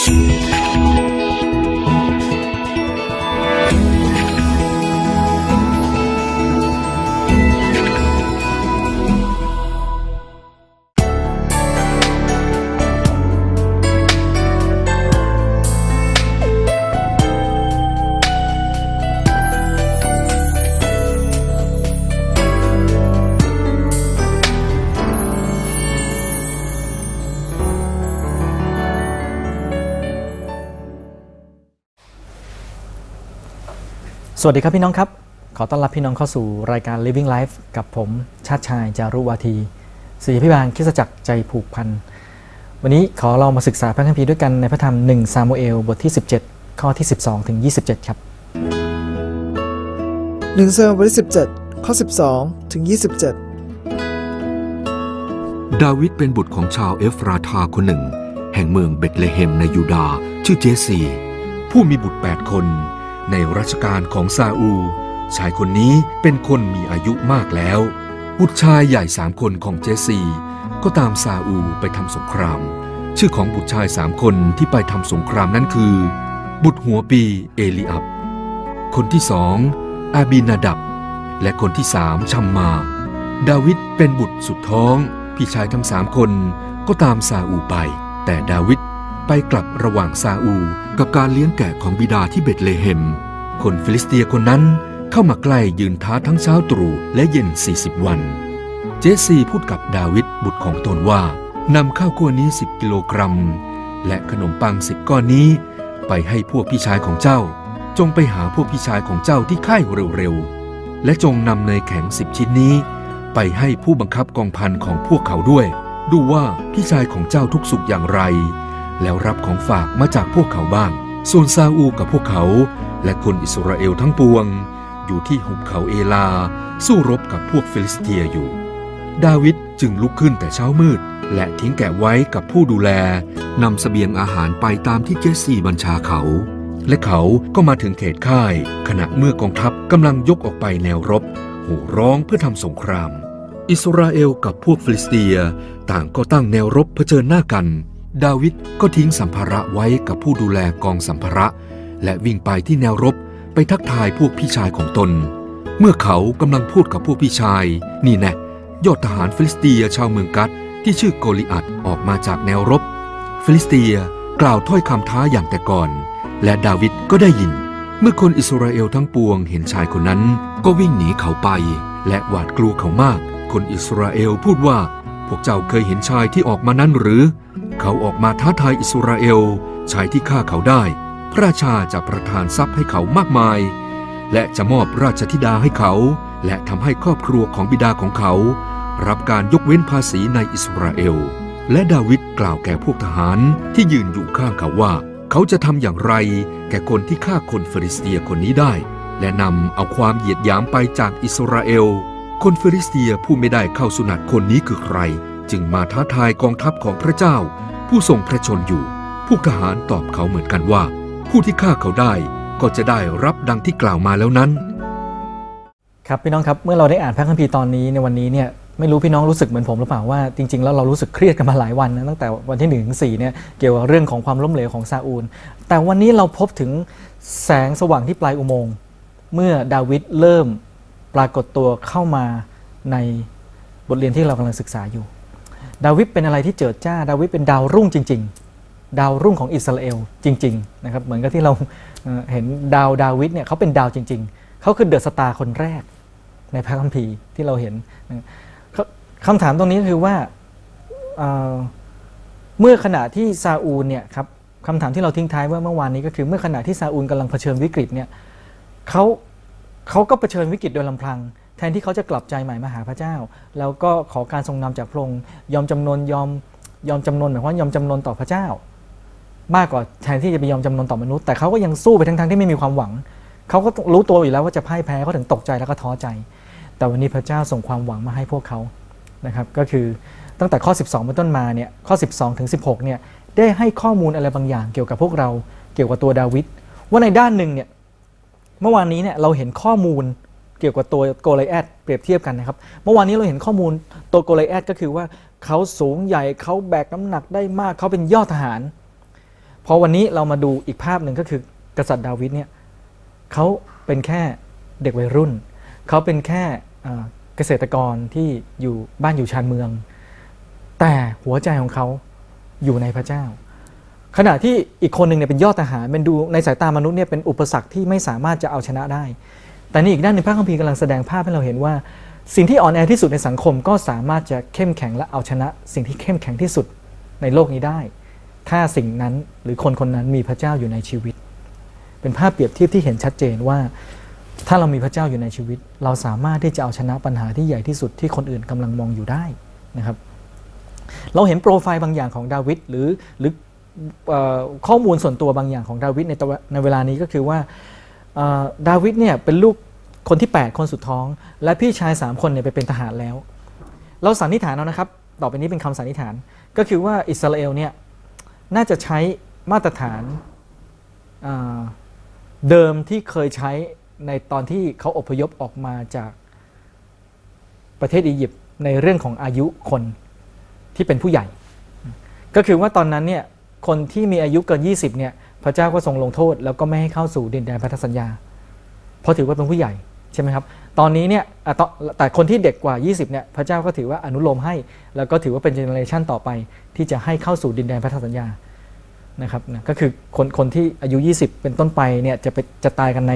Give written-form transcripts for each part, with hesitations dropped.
สวัสดีครับพี่น้องครับขอต้อนรับพี่น้องเข้าสู่รายการ Living Life กับผมชาติชายจารุวาทีศิษยาภิบาลคริสตจักรใจผูกพันวันนี้ขอเรามาศึกษาพระคัมภีร์ด้วยกันในพระธรรม1ซามูเอลบทที่17ข้อที่12ถึง27ครับ 1ซามูเอลบทที่17ข้อ12ถึง27 ดาวิดเป็นบุตรของชาวเอฟราธาคนหนึ่งแห่งเมืองเบธเลเฮมในยูดาห์ชื่อเจซีผู้มีบุตร8คนในรัชกาลของซาอูลชายคนนี้เป็นคนมีอายุมากแล้วบุตรชายใหญ่3คนของเจซีก็ตามซาอูลไปทำสงครามชื่อของบุตรชาย3คนที่ไปทำสงครามนั้นคือบุตรหัวปีเอลีอับคนที่2อาบีนาดับและคนที่3ชัมมาดาวิดเป็นบุตรสุดท้องพี่ชายทั้ง3คนก็ตามซาอูลไปแต่ดาวิดไปกลับระหว่างซาอูลกับการเลี้ยงแกะของบิดาที่เบธเลเฮมคนฟิลิสเตียคนนั้นเข้ามาใกล้ยืนท้าทั้งเช้าตรู่และเย็น40 วันเจซีพูดกับดาวิดบุตรของตนว่านำข้าวคั่วนี้10 กิโลกรัมและขนมปัง10 ก้อนนี้ไปให้พวกพี่ชายของเจ้าจงไปหาพวกพี่ชายของเจ้าที่ค่ายเร็วๆและจงนำเนยแข็ง10 ชิ้นนี้ไปให้ผู้บังคับกองพันของพวกเขาด้วยดูว่าพี่ชายของเจ้าทุกสุขอย่างไรแล้วรับของฝากมาจากพวกเขาบ้างส่วนซาอูลกับพวกเขาและคนอิสราเอลทั้งปวงอยู่ที่หุบเขาเอลาสู้รบกับพวกฟิลิสเตียอยู่ดาวิดจึงลุกขึ้นแต่เช้ามืดและทิ้งแกะไว้กับผู้ดูแลนำเสบียงอาหารไปตามที่เจสซีบัญชาเขาและเขาก็มาถึงเขตค่ายขณะเมื่อกองทัพกำลังยกออกไปแนวรบโห่ร้องเพื่อทำสงครามอิสราเอลกับพวกฟิลิสเตียต่างก็ตั้งแนวรบเผชิญหน้ากันดาวิดก็ทิ้งสัมภาระไว้กับผู้ดูแลกองสัมภาระและวิ่งไปที่แนวรบไปทักทายพวกพี่ชายของตนเมื่อเขากำลังพูดกับพวกพี่ชายนี่แน่ยอดทหารฟิลิสเตียชาวเมืองกัดที่ชื่อโกลิอัตออกมาจากแนวรบฟิลิสเตียกล่าวถ้อยคำท้าอย่างแต่ก่อนและดาวิดก็ได้ยินเมื่อคนอิสราเอลทั้งปวงเห็นชายคนนั้นก็วิ่งหนีเขาไปและหวาดกลัวเขามากคนอิสราเอลพูดว่าพวกเจ้าเคยเห็นชายที่ออกมานั้นหรือเขาออกมาท้าทายอิสราเอลชายที่ฆ่าเขาได้พระราชาจะประทานทรัพย์ให้เขามากมายและจะมอบราชธิดาให้เขาและทำให้ครอบครัวของบิดาของเขารับการยกเว้นภาษีในอิสราเอลและดาวิดกล่าวแก่พวกทหารที่ยืนอยู่ข้างเขาว่าเขาจะทำอย่างไรแก่คนที่ฆ่าคนฟิลิสเตียคนนี้ได้และนำเอาความเหยียดหยามไปจากอิสราเอลคนฟิลิสเตียผู้ไม่ได้เข้าสุนัตคนนี้คือใครจึงมาท้าทายกองทัพของพระเจ้าผู้ทรงพระชนอยู่พวกทหารตอบเขาเหมือนกันว่าผู้ที่ฆ่าเขาได้ก็จะได้รับดังที่กล่าวมาแล้วนั้นครับพี่น้องครับเมื่อเราได้อ่านพระคัมภีร์ตอนนี้ในวันนี้เนี่ยไม่รู้พี่น้องรู้สึกเหมือนผมหรือเปล่าว่าจริงๆแล้วเรารู้สึกเครียดกันมาหลายวันนะตั้งแต่วันที่1 ถึง 4เนี่ยเกี่ยวกับเรื่องของความล้มเหลวของซาอูลแต่วันนี้เราพบถึงแสงสว่างที่ปลายอุโมงค์เมื่อดาวิดเริ่มปรากฏตัวเข้ามาในบทเรียนที่เรากำลังศึกษาอยู่ดาวิดเป็นอะไรที่เจิดจ้าดาวิดเป็นดาวรุ่งจริงๆดาวรุ่งของอิสราเอลจริงๆนะครับเหมือนกับที่เราเห็นดาวิดเนี่ยเขาเป็นดาวจริงๆเขาคือเดอะสตาร์คนแรกในพระคัมภีร์ที่เราเห็นคำถามตรงนี้คือว่าเมื่อขณะที่ซาอูลเนี่ยครับคำถามที่เราทิ้งท้ายเมื่อวานนี้ก็คือเมื่อขณะที่ซาอูลกำลังเผชิญวิกฤตเนี่ยเขาก็เผชิญวิกฤตโดยลำพังแทนที่เขาจะกลับใจใหม่มาหาพระเจ้าแล้วก็ขอการทรงนำจากพระองค์ยอมจำนนหมายความว่ายอมจำนนต่อพระเจ้ามากกว่าแทนที่จะไปยอมจำนนต่อมนุษย์แต่เขาก็ยังสู้ไปทั้งที่ไม่มีความหวังเขาก็รู้ตัวอยู่แล้วว่าจะพ่ายแพ้เขาถึงตกใจแล้วก็ท้อใจแต่วันนี้พระเจ้าส่งความหวังมาให้พวกเขานะครับก็คือตั้งแต่ข้อ12เป็นต้นมาเนี่ยข้อ12ถึง16เนี่ยได้ให้ข้อมูลอะไรบางอย่างเกี่ยวกับพวกเราเกี่ยวกับตัวดาวิดว่าในด้านหนึ่งเนี่ยเมื่อวานนี้เนี่ยเราเห็นข้อมูลเกี่ยวกับตัวโกลิแอธเปรียบเทียบกันนะครับเมื่อวานนี้เราเห็นข้อมูลตัวโกลิแอธก็คือว่าเขาสูงใหญ่เขาแบกน้ำหนักได้มากเขาเป็นยอดทหารพพอวันนี้เรามาดูอีกภาพหนึ่งก็คือกษัตริย์ดาวิดเนี่ยเขาเป็นแค่เด็กวัยรุ่นเขาเป็นแค่เกษตรกรที่อยู่บ้านอยู่ชานเมืองแต่หัวใจของเขาอยู่ในพระเจ้าขณะที่อีกคนหนึ่งเนี่ยเป็นยอดทหารเป็นดูในสายตามนุษย์เนี่ยเป็นอุปสรรคที่ไม่สามารถจะเอาชนะได้แต่นี่อีกด้านหนึ่งพระคัมภีร์กำลังแสดงภาพให้เราเห็นว่าสิ่งที่อ่อนแอที่สุดในสังคมก็สามารถจะเข้มแข็งและเอาชนะสิ่งที่เข้มแข็งที่สุดในโลกนี้ได้ถ้าสิ่งนั้นหรือคนคนนั้นมีพระเจ้าอยู่ในชีวิตเป็นภาพเปรียบเทียบที่เห็นชัดเจนว่าถ้าเรามีพระเจ้าอยู่ในชีวิตเราสามารถที่จะเอาชนะปัญหาที่ใหญ่ที่สุดที่คนอื่นกำลังมองอยู่ได้นะครับเราเห็นโปรไฟล์บางอย่างของดาวิดหรือข้อมูลส่วนตัวบางอย่างของดาวิดในเวลานี้ก็คือว่าดาวิดเนี่ยเป็นลูกคนที่8คนสุดท้องและพี่ชาย3คนเนี่ยไปเป็นทหารแล้วเราสันนิษฐานเอานะครับต่อไปนี้เป็นคำสันนิษฐานก็คือว่าอิสราเอลเนี่ยน่าจะใช้มาตรฐานเดิมที่เคยใช้ในตอนที่เขาอพยพออกมาจากประเทศอียิปต์ในเรื่องของอายุคนที่เป็นผู้ใหญ่ก็คือว่าตอนนั้นเนี่ยคนที่มีอายุเกิน20เนี่ยพระเจ้าก็ทรงลงโทษแล้วก็ไม่ให้เข้าสู่ดินแดนพันธสัญญาเพราะถือว่าเป็นผู้ใหญ่ใช่ไหมครับตอนนี้เนี่ยแต่คนที่เด็กกว่า20เนี่ยพระเจ้าก็ถือว่าอนุโลมให้แล้วก็ถือว่าเป็นเจเนอเรชันต่อไปที่จะให้เข้าสู่ดินแดนพันธสัญญานะครับนะก็คือคนที่อายุ20เป็นต้นไปเนี่ยจะตายกันใน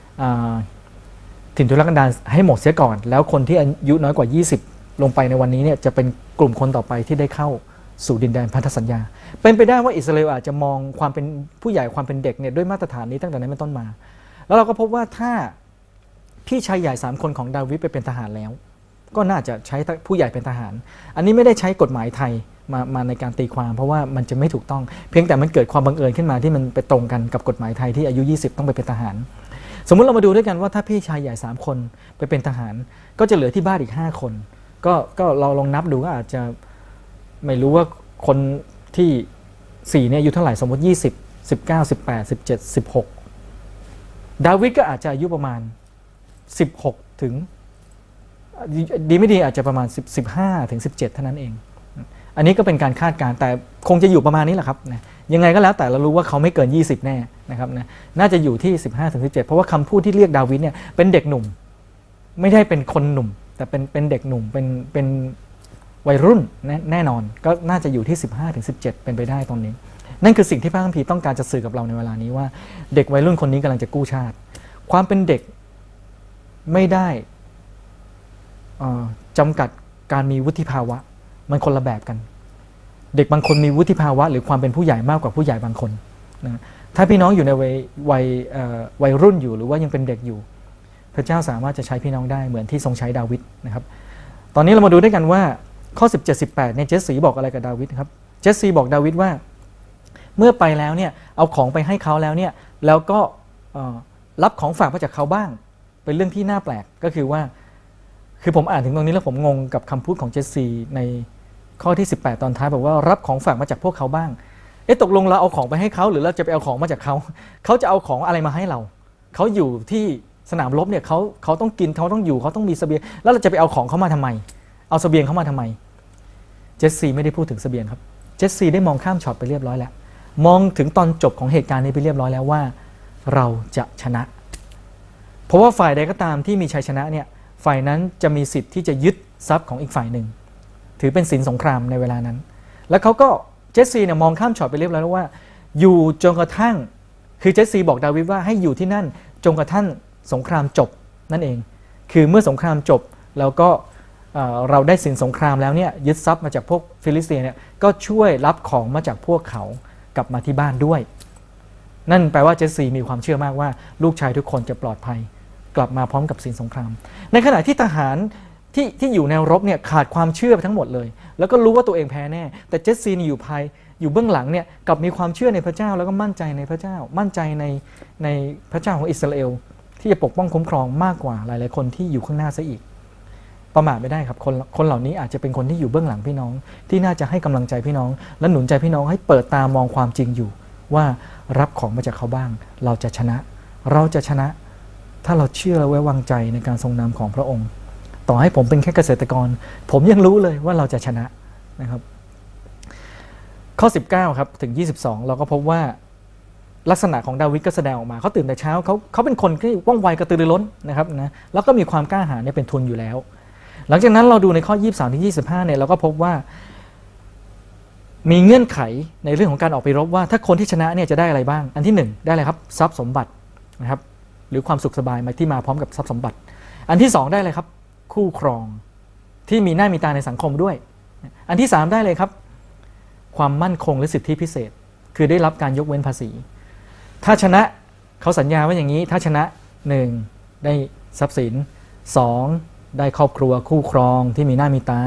ถิ่นทุรกันดารให้หมดเสียก่อนแล้วคนที่อายุน้อยกว่า20ลงไปในวันนี้เนี่ยจะเป็นกลุ่มคนต่อไปที่ได้เข้าสู่ดินแดนพันธสัญญาเป็นไปได้ว่าอิสราเอลอาจจะมองความเป็นผู้ใหญ่ความเป็นเด็กเนี่ยด้วยมาตรฐานนี้ตั้งแต่นั้นเป็นต้นมาแล้วเราก็พบว่าถ้าพี่ชายใหญ่3คนของดาวิดไปเป็นทหารแล้วก็น่าจะใช้ผู้ใหญ่เป็นทหารอันนี้ไม่ได้ใช้กฎหมายไทยมาในการตีความเพราะว่ามันจะไม่ถูกต้องเพียงแต่มันเกิดความบังเอิญขึ้นมาที่มันไปตรงกันกับกฎหมายไทยที่อายุ20ต้องไปเป็นทหารสมมุติเรามาดูด้วยกันว่าถ้าพี่ชายใหญ่3คนไปเป็นทหารก็จะเหลือที่บ้านอีก5คนก็เราลองนับดูก็อาจจะไม่รู้ว่าคนที่4เนี่ยอายุเท่าไหร่สมมติ20 19 18 17 16ดาวิดก็อาจจะอายุประมาณ16ถึงดีไม่ดีอาจจะประมาณ15ถึง17เท่านั้นเองอันนี้ก็เป็นการคาดการณ์แต่คงจะอยู่ประมาณนี้แหละครับนะยังไงก็แล้วแต่เรารู้ว่าเขาไม่เกิน20แน่นะครับนะน่าจะอยู่ที่15ถึง17เพราะว่าคำพูดที่เรียกดาวิดเนี่ยเป็นเด็กหนุ่มไม่ได้เป็นคนหนุ่มแต่เป็นเด็กหนุ่มเป็นวัยรุ่นแน่นอนก็น่าจะอยู่ที่15ถึง17เป็นไปได้ตรงนี้นั่นคือสิ่งที่พระคัมภีร์ต้องการจะสื่อกับเราในเวลานี้ว่าเด็กวัยรุ่นคนนี้กำลังจะกู้ชาติความเป็นเด็กไม่ได้จำกัดการมีวุฒิภาวะมันคนละแบบกันเด็กบางคนมีวุฒิภาวะหรือความเป็นผู้ใหญ่มากกว่าผู้ใหญ่บางคนนะถ้าพี่น้องอยู่ในวัยรุ่นอยู่หรือว่ายังเป็นเด็กอยู่พระเจ้าสามารถจะใช้พี่น้องได้เหมือนที่ทรงใช้ดาวิดนะครับตอนนี้เรามาดูด้วยกันว่าข้อ17-18เนี่ยเจสซีบอกอะไรกับดาวิดครับเจสซีบอกดาวิดว่าเมื่อไปแล้วเนี่ยเอาของไปให้เขาแล้วเนี่ยแล้วก็รับของฝากมาจากเขาบ้างเป็นเรื่องที่น่าแปลกก็คือว่าคือผมอ่านถึงตรงนี้แล้วผมงงกับคำพูดของเจสซีในข้อที่18ตอนท้ายบอกว่ารับของฝากมาจากพวกเขาบ้างตกลงเราเอาของไปให้เขาหรือเราจะไปเอาของมาจากเขาเขาจะเอาของอะไรมาให้เราเขาอยู่ที่สนามรบเนี่ยเขาต้องกินเขาต้องอยู่เขาต้องมีเสบียงแล้วเราจะไปเอาของเขามาทำไมเอาเสบียงเขามาทำไมเจสซีไม่ได้พูดถึงเสบียงครับเจสซีได้มองข้ามช็อตไปเรียบร้อยแล้วมองถึงตอนจบของเหตุการณ์นี้ไปเรียบร้อยแล้วว่าเราจะชนะเพราะว่าฝ่ายใดก็ตามที่มีชัยชนะเนี่ยฝ่ายนั้นจะมีสิทธิ์ที่จะยึดทรัพย์ของอีกฝ่ายหนึ่งถือเป็นสินสงครามในเวลานั้นแล้วเขาก็เจสซีเนี่ยมองข้ามช็อตไปเรียบร้อยแล้วว่าอยู่จนกระทั่งคือเจสซีบอกดาวิดว่าให้อยู่ที่นั่นจนกระทั่งสงครามจบนั่นเองคือเมื่อสงครามจบแล้วก็เราได้สินสงครามแล้วเนี่ยยึดทรัพย์มาจากพวกฟิลิสเตียเนี่ยก็ช่วยรับของมาจากพวกเขากลับมาที่บ้านด้วยนั่นแปลว่าเจสซีมีความเชื่อมากว่าลูกชายทุกคนจะปลอดภัยกลับมาพร้อมกับสินสงครามในขณะที่ทหารที่อยู่แนวรบเนี่ยขาดความเชื่อไปทั้งหมดเลยแล้วก็รู้ว่าตัวเองแพ้แน่แต่เจสซีอยู่เบื้องหลังเนี่ยกลับมีความเชื่อในพระเจ้าแล้วก็มั่นใจในพระเจ้ามั่นใจในพระเจ้าของอิสราเอลที่จะปกป้องคุ้มครองมากกว่าหลายๆคนที่อยู่ข้างหน้าซะอีกประมาทไม่ได้ครับคนเหล่านี้อาจจะเป็นคนที่อยู่เบื้องหลังพี่น้องที่น่าจะให้กำลังใจพี่น้องและหนุนใจพี่น้องให้เปิดตามองความจริงอยู่ว่ารับของมาจากเขาบ้างเราจะชนะถ้าเราเชื่อและไว้วางใจในการทรงนำของพระองค์ต่อให้ผมเป็นแค่เกษตรกรผมยังรู้เลยว่าเราจะชนะนะครับข้อ19ครับถึง22เราก็พบว่าลักษณะของดาวิดก็แสดงออกมาเขาตื่นแต่เช้าเขาเป็นคนที่ว่องไวกระตือรือร้นนะครับนะแล้วก็มีความกล้าหาญเนี่ยเป็นทุนอยู่แล้ว หลังจากนั้นเราดูในข้อ 23 ถึง 25 เนี่ยเราก็พบว่ามีเงื่อนไขในเรื่องของการออกไปรบว่าถ้าคนที่ชนะเนี่ยจะได้อะไรบ้างอันที่1ได้อะไรครับทรัพย์สมบัตินะครับหรือความสุขสบายมาที่มาพร้อมกับทรัพย์สมบัติอันที่2ได้เลยครับคู่ครองที่มีหน้ามีตาในสังคมด้วยอันที่3ได้เลยครับความมั่นคงและสิทธิพิเศษคือได้รับการยกเว้นภาษีถ้าชนะเขาสัญญาว่าอย่างนี้ถ้าชนะ1ได้ทรัพย์สิน2ได้ครอบครัวคู่ครองที่มีหน้ามีตา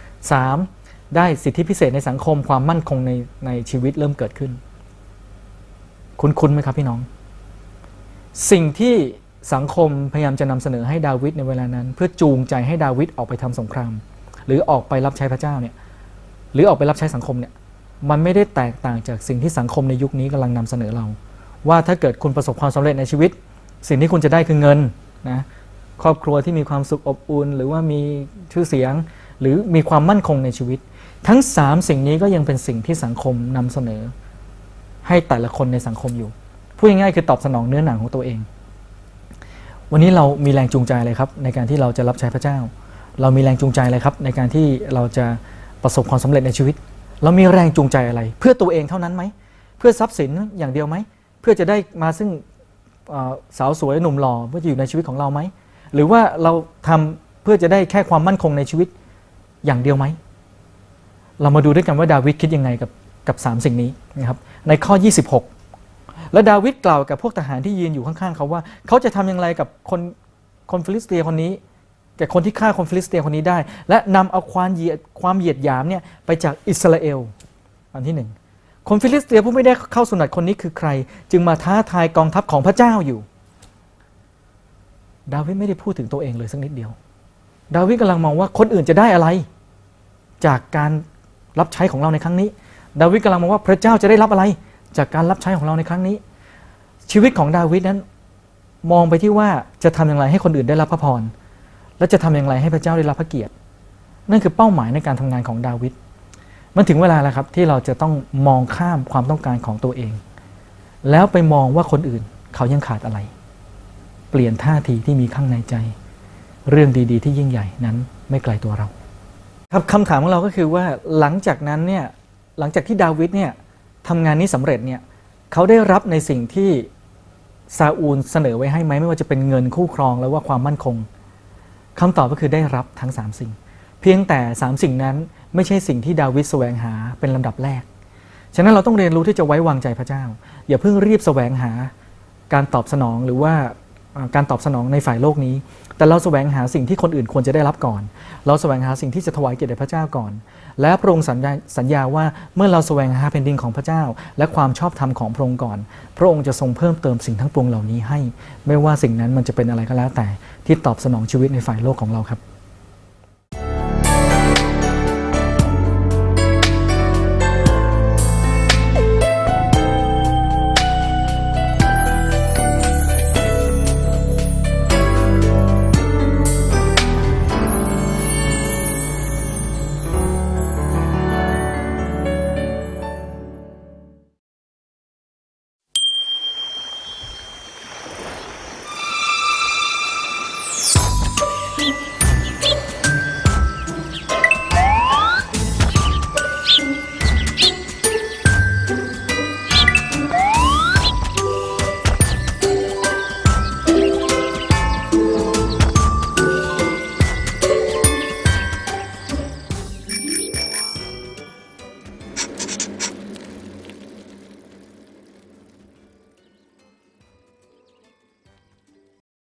3ได้สิทธิพิเศษในสังคมความมั่นคงในชีวิตเริ่มเกิดขึ้นคุ้นไหมครับพี่น้องสิ่งที่สังคมพยายามจะนำเสนอให้ดาวิดในเวลานั้นเพื่อจูงใจให้ดาวิดออกไปทำสงครามหรือออกไปรับใช้พระเจ้าเนี่ยหรือออกไปรับใช้สังคมเนี่ยมันไม่ได้แตกต่างจากสิ่งที่สังคมในยุคนี้กำลังนำเสนอเราว่าถ้าเกิดคุณประสบความสำเร็จในชีวิตสิ่งที่คุณจะได้คือเงินนะครอบครัวที่มีความสุขอบอุ่นหรือว่ามีชื่อเสียงหรือมีความมั่นคงในชีวิตทั้ง3สิ่งนี้ก็ยังเป็นสิ่งที่สังคมนำเสนอให้แต่ละคนในสังคมอยู่พูดง่ายๆคือตอบสนองเนื้อหนังของตัวเองวันนี้เรามีแรงจูงใจอะไรครับในการที่เราจะรับใช้พระเจ้าเรามีแรงจูงใจอะไรครับในการที่เราจะประสบความสำเร็จในชีวิตเรามีแรงจูงใจอะไรเพื่อตัวเองเท่านั้นไหมเพื่อทรัพย์สินอย่างเดียวไหมเพื่อจะได้มาซึ่งสาวสวยหนุ่มหล่อเพื่อจะอยู่ในชีวิตของเราไหมหรือว่าเราทำเพื่อจะได้แค่ความมั่นคงในชีวิตอย่างเดียวไหมเรามาดูด้วยกันว่าดาวิดคิดยังไงกับ3สิ่งนี้นะครับในข้อ26และดาวิดกล่าวกับพวกทหารที่ยืนอยู่ข้างๆเขาว่าเขาจะทำอย่างไรกับคนฟิลิสเตียคนนี้แก่คนที่ฆ่าคนฟิลิสเตียคนนี้ได้และนำเอาความเหยียดหยามเนี่ยไปจากอิสราเอลอันที่1คนฟิลิสเตียผู้ไม่ได้เข้าสุนัตคนนี้คือใครจึงมาท้าทายกองทัพของพระเจ้าอยู่ดาวิดไม่ได้พูดถึงตัวเองเลยสักนิดเดียวดาวิดกำลังมองว่าคนอื่นจะได้อะไรจากการรับใช้ของเราในครั้งนี้ดาวิดกำลังมองว่าพระเจ้าจะได้รับอะไรจากการรับใช้ของเราในครั้งนี้ชีวิตของดาวิดนั้นมองไปที่ว่าจะทำอย่างไรให้คนอื่นได้รับพระพรและจะทำอย่างไรให้พระเจ้าได้รับพระเกียรตินั่นคือเป้าหมายในการทำงานของดาวิดมันถึงเวลาแล้วครับที่เราจะต้องมองข้ามความต้องการของตัวเองแล้วไปมองว่าคนอื่นเขายังขาดอะไรเปลี่ยนท่าทีที่มีข้างในใจเรื่องดีๆที่ยิ่งใหญ่นั้นไม่ไกลตัวเราครับคำถามของเราก็คือว่าหลังจากนั้นเนี่ยหลังจากที่ดาวิดเนี่ยทำงานนี้สำเร็จเนี่ยเขาได้รับในสิ่งที่ซาอูลเสนอไว้ให้ไหมไม่ว่าจะเป็นเงินคู่ครองแล้วว่าความมั่นคงคำตอบก็คือได้รับทั้ง3สิ่งเพียงแต่3สิ่งนั้นไม่ใช่สิ่งที่ดาวิดแสวงหาเป็นลำดับแรกฉะนั้นเราต้องเรียนรู้ที่จะไว้วางใจพระเจ้าอย่าเพิ่งรีบแสวงหาการตอบสนองหรือว่าการตอบสนองในฝ่ายโลกนี้แต่เราแสวงหาสิ่งที่คนอื่นควรจะได้รับก่อนเราแสวงหาสิ่งที่จะถวายเกียรติแด่พระเจ้าก่อนและพระองค์สัญญาว่าเมื่อเราแสวงหาแผ่นดินของพระเจ้าและความชอบธรรมของพระองค์ก่อนพระองค์จะทรงเพิ่มเติมสิ่งทั้งปวงเหล่านี้ให้ไม่ว่าสิ่งนั้นมันจะเป็นอะไรก็แล้วแต่ที่ตอบสนองชีวิตในฝ่ายโลกของเราครับ